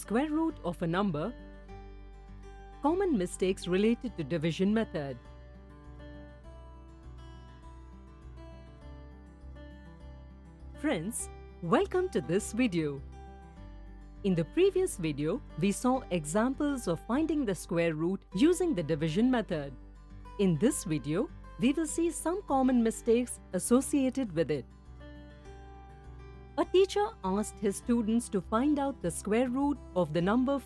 square root of a number. Common mistakes related to division method. Friends, welcome to this video. In the previous video, we saw examples of finding the square root using the division method. In this video, we will see some common mistakes associated with it. A teacher asked his students to find out the square root of the number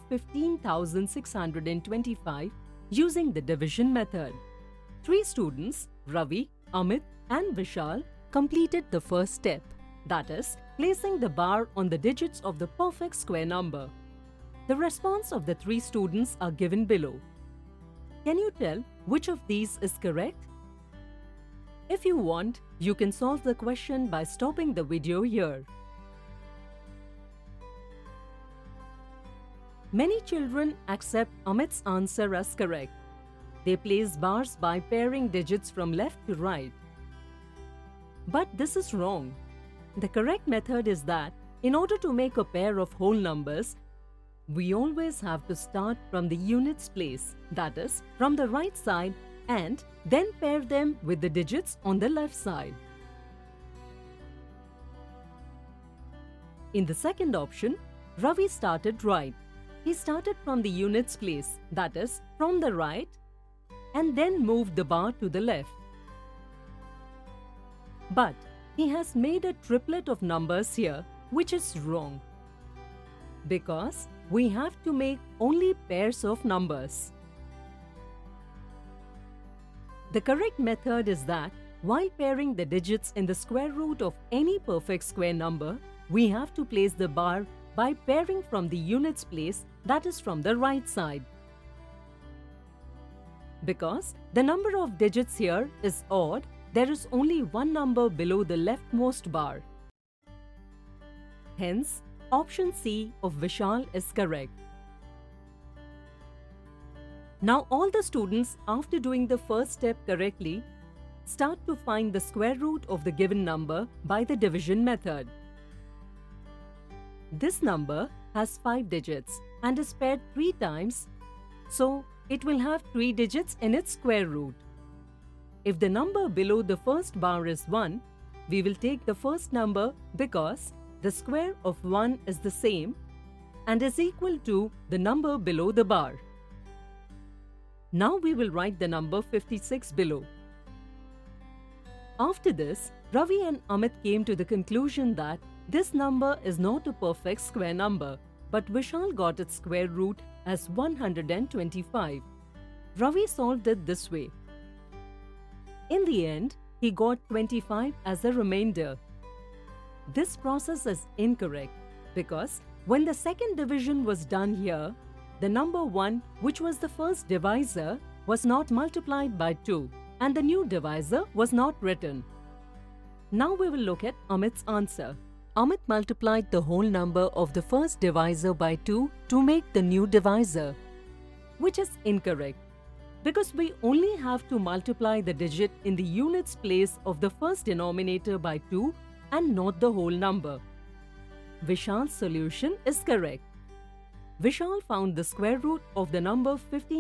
15,625 using the division method. 3 students, Ravi, Amit and Vishal, completed the first step, that is, placing the bar on the digits of the perfect square number. The response of the 3 students are given below. Can you tell which of these is correct? If you want, you can solve the question by stopping the video here. Many children accept Amit's answer as correct. They place bars by pairing digits from left to right. But this is wrong. The correct method is that, in order to make a pair of whole numbers, we always have to start from the units place, that is, from the right side, and then pair them with the digits on the left side. In the second option, Ravi started right. He started from the units place, that is, from the right, and then moved the bar to the left. But he has made a triplet of numbers here, which is wrong, because we have to make only pairs of numbers. The correct method is that, while pairing the digits in the square root of any perfect square number, we have to place the bar by pairing from the units place, that is from the right side. Because the number of digits here is odd, there is only one number below the leftmost bar. Hence, option C of Vishal is correct. Now all the students, after doing the first step correctly, start to find the square root of the given number by the division method. This number has 5 digits and is paired 3 times, so it will have 3 digits in its square root. If the number below the first bar is 1, we will take the first number because the square of 1 is the same and is equal to the number below the bar. Now we will write the number 56 below. After this, Ravi and Amit came to the conclusion that this number is not a perfect square number, but Vishal got its square root as 125. Ravi solved it this way. In the end, he got 25 as a remainder. This process is incorrect because when the second division was done here, the number 1, which was the first divisor, was not multiplied by 2 and the new divisor was not written. Now we will look at Amit's answer. Amit multiplied the whole number of the first divisor by 2 to make the new divisor, which is incorrect because we only have to multiply the digit in the units place of the first denominator by 2 and not the whole number. Vishal's solution is correct. Vishal found the square root of the number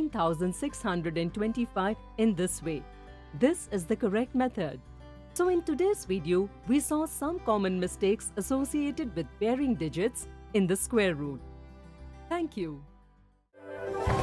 15,625 in this way. This is the correct method. So in today's video, we saw some common mistakes associated with pairing digits in the square root. Thank you.